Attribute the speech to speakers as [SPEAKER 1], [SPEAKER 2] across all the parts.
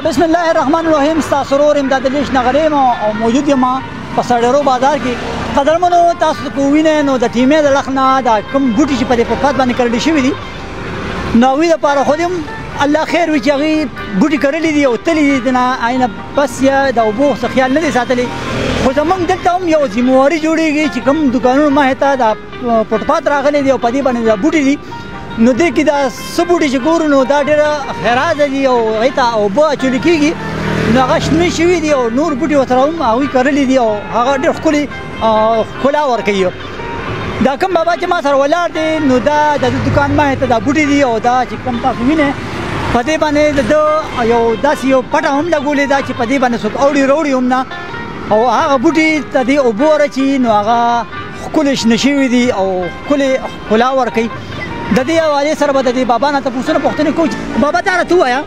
[SPEAKER 1] بسم الله الرحمن الرحیم. ستاسو ورور امداد علي اشنغري او موجود یم په سړیرو بازار کې. قدرمنو تاسو کو وینئ نو د ټیمې د لخ نه دا کوم بوټي چې په دې فوټپاث باندې کرلي شوي دي نو هغوی دپاره خو دې الله خیر وي چې هغوی بوټي کرلي دي او تللي دي د نه عینه بس یې د اوبو څه خیال نه دی ساتلی. خو زموږ دلته هم یو ذمواري جوړېږي چې کوم دوکانونو مخې ته دا فوټپاث راغلی دی او په دې باندې دا بوټي دي نو دې کې دا څه بوټي چې ګورو نو دا ډېره خیرازه دي او هغې ته اوبه اچولي کېږي نو هغه شنه شوي دي او نور بوټي ورسره هم هغوی کرلي دي او هغه ډېر ښکلې ښکلا ورکوي. دا کوم بابا چې ما سره ولاړ دی نو دا د دوکان مخې ته دا بوټي دي او دا چې کوم تاسو وینئ په دې باندې د ده یو داسې یو پټه هم لګولې ده چې په دې باندې څوک اوړي روړي هم نه او هغه بوټي ته دې اوبه ورچي نو هغه ښکلې شنه شوي دي او ښکلې ښکلا ورکوي. د دې حوالې سره به د دې بابا نه تپوسونه پوښتنې کوو چې بابا تا راته ووایه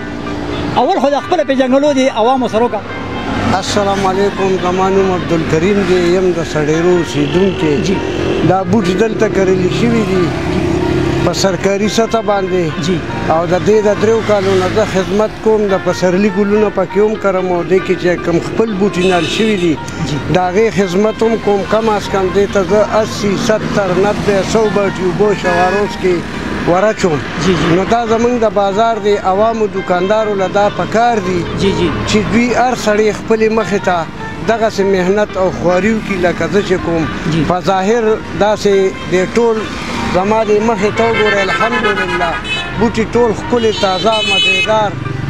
[SPEAKER 1] اول خو د خپله پېژنګلو د عوامو سره وکړه.
[SPEAKER 2] السلام علیکم. زما نوم عبدالکریم دی، یم د سړیرو اوسېدونکی. دا بوټي دلته کرلي شوي دي په سرکاري سطح باندې او د دې د 3 کالو نه زه خدمت کوم. د پسرلي ګلونه پکې هم کرم او دې کې چې کوم خپل بوټي نال شوي دي د هغې خدمت هم کوم. کم از کم دې ته زه 80 70 90 100 بټي اوبه شواروز کې ورچوم. نو دا زمونږ د بازار د عوامو دوکاندارو له دا پکار دي چې دوی هر سړی خپلې مخې ته دغسې محنت او خواري وکړي لکه زه چې کوم. په ظاهر داسې د ټول زما د مخې ته وګورئ الحمدلله بوټي ټول ښکلې تازه مزېدار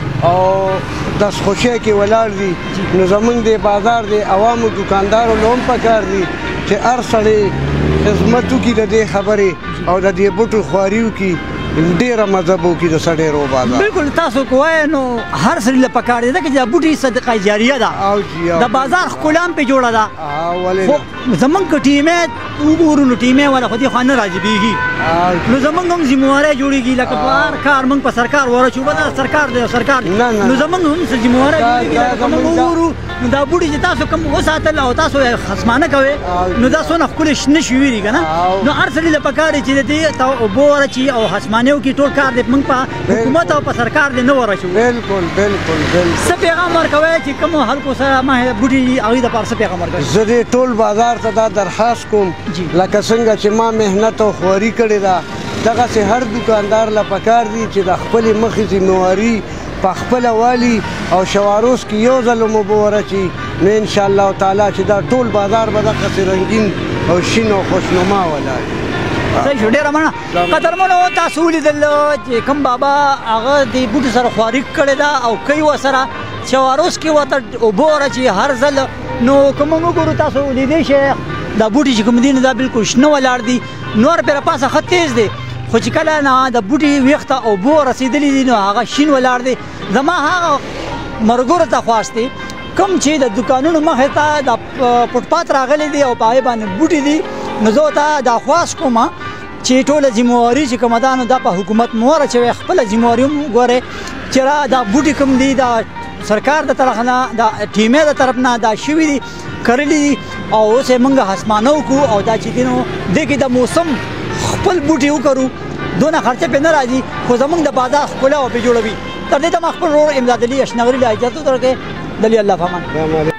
[SPEAKER 2] او دستخوشۍ کې ولاړ دي. نو زمونږ د بازار د عوامو دوکاندارو له هم پکار دي چې هر سړی خدمت وکړي د دې خبرې او د دې بوټو خواري وکړي ډېره مزه به وکړي د سړیرو بازار.
[SPEAKER 1] بلکل تاسو که وایئ نو هر سړي له پکار دی ځکه چې دا بوټي صدقه جاریه ده د بازار ښکلا هم پرې جوړه ده. خو زمونږ که ټیمې وګورو نو ټیمې والا خو دې خوا نه راجبېږي نو زمونږ هم ذموارۍ جوړېږي لکه په هر کار موږ په سرکار ورچو به دا سرکار دی او سرکار دی نو زمونږ هم څه ذموارۍ جوړېږي لکه موږ وګورو نو دا بوټي چې تاسو کوم وساتل او تاسو یې خصمانه کوئ نو دا څونه ښکلې شنه شوي دي که نه نو هر سړي له پکار دی چې د دې ته اوبه ورچي او خصمانیو کې ټول کار دی موږ په حکومت او په سرکار دی نه ورچو.
[SPEAKER 2] بلکل بلکل
[SPEAKER 1] څه پیغام ورکوئ چې کومو خلکو سره مخې بوټي دي هغوی دپاره څه پیغام ورکوئ؟
[SPEAKER 2] زه دې ټول بازار ته دا درخواست کوم لکه څنګه چې ما محنت او خواري کړې ده دغسې هر دوکاندار له پکار دي چې د خپلې مخې ذمواري په خپله والي او شواروز کې یو ځل هم اوبه ورچي نو انشاءالله تعالی چې دا ټول بازار به دغسې رنګین او شین او خوشنما ولاړ.
[SPEAKER 1] صحیح شو، ډېره مننه. قدرمنو تاسو ولیدل چې کوم بابا هغه د بوټو سره خواري کړې ده او کوي ورسره شواروز کې ورته اوبه ورچي هر ځل نو که موږ وګورو تاسو لیدی شئ دا بوټي چې کوم دي نو دا بلکل شنه ولاړ دي نور پرې پاسه ښه تیز دی خو چې کله نه د بوټي ویښ ته اوبه رسېدلي دي نو هغه شین ولاړ دی. زما هغه ملګرو ته خواست دی کوم چې د دوکانونو مخې ته د فوټپاث راغلی دی او په هغې باندې بوټي دي نو زه ورته دا خواست کوم چې ټوله ذمواري چې کومه ده نو دا په حکومت مو ورچوئ خپله ذمواري هم وګورئ چې دا بوټي کوم دي دا سرکار د طرف نه دا ټیمې د طرف نه دا شوي دي کرلي دي او اوس یې موږ خصمانه وکړو او دا چې دي نو دې کې د موسم خپل بوټي وکرو دونه خرچه پرې نه راځي خو زموږ د بازار ښکلا به پرې جوړوي. تر دې ته ما خپل ورور امداد علي اشنغري له اجازه درکړې دلي الله فامان.